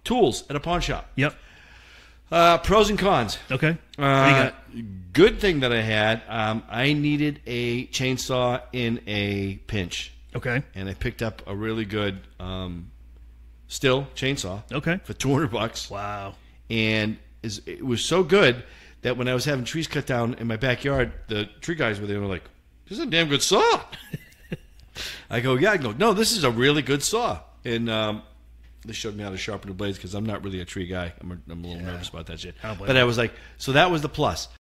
tools at a pawn shop. Yep. Pros and cons. Okay. What do you got? Good thing that I had, I needed a chainsaw in a pinch. Okay. And I picked up a really good stihl chainsaw. Okay. For $200. Wow. And it was so good that when I was having trees cut down in my backyard, the tree guys were there and were like, "This is a damn good saw." I go, "Yeah." I go, "No, this is a really good saw." And they showed me how to sharpen the blades because I'm not really a tree guy. I'm a little nervous about that shit. But I was like, so that was the plus.